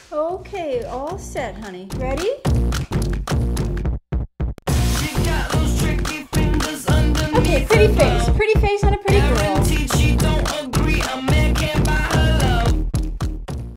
Okay, all set, honey. Ready? Okay, pretty face. Pretty face on a pretty